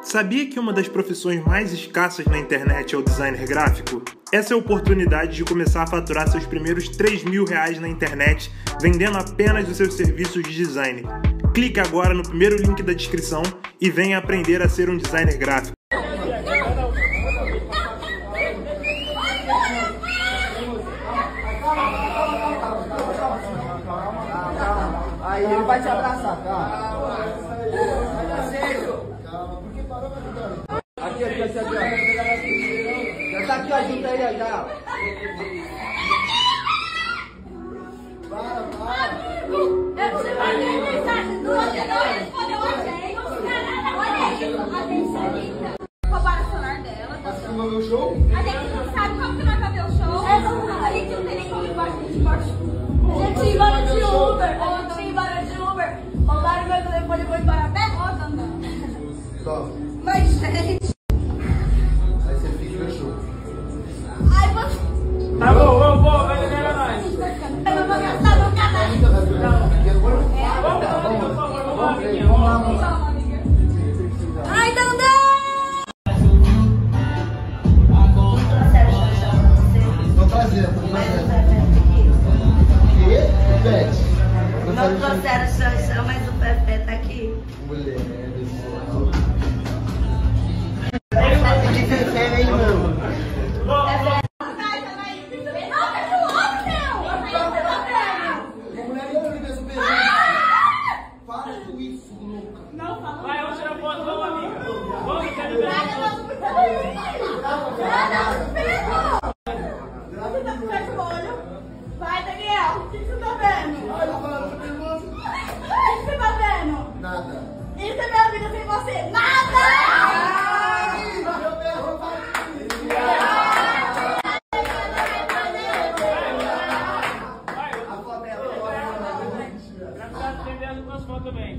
Sabia que uma das profissões mais escassas na internet é o designer gráfico? Essa é a oportunidade de começar a faturar seus primeiros R$3.000 na internet, vendendo apenas os seus serviços de design. Clique agora no primeiro link da descrição e venha aprender a ser um designer gráfico. Aí ele vai te abraçar, tá? Aqui, ó. Já tá aqui, ó, junto aí, ó, já. Você vai ter mensagem do outro, não respondeu a gente. Olha isso, roubaram o celular dela. Você não vai ver o show? A gente não sabe como que nós vamos ver o show. A gente não tem nem como ir embora, a gente ia embora de Uber. A gente ia embora de Uber. Roubaram meu telefone e foi embora a pé? Só. Mas, gente... Aí você fica e vê o show. Ai, você... Tá bom, vai liberar nós. Eu não vou gastar no canal. Vamos lá. Ai, não dá! Tô trazendo. Que? Pet. Não trouxeram Xanxã, mas o Pepe tá aqui. Mulher, que você quer, hein, mano? Para com isso, louca. Vai, vamos tirar foto, vamos, amiga. Vamos, quer liberar. Vai, Daniel, o que você tá vendo? Ai, eu falo, tô nervoso. O que você tá vendo? Nada. Isso é minha vida sem você. Nada! Ai, meu berro, a foto é Pra ficar atendendo as fotos também.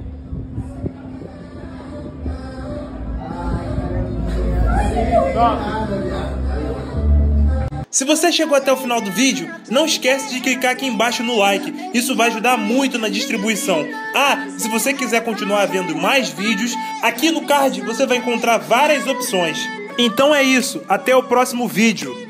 nada, viado. Se você chegou até o final do vídeo, não esquece de clicar aqui embaixo no like, isso vai ajudar muito na distribuição. Ah, se você quiser continuar vendo mais vídeos, aqui no card você vai encontrar várias opções. Então é isso, até o próximo vídeo.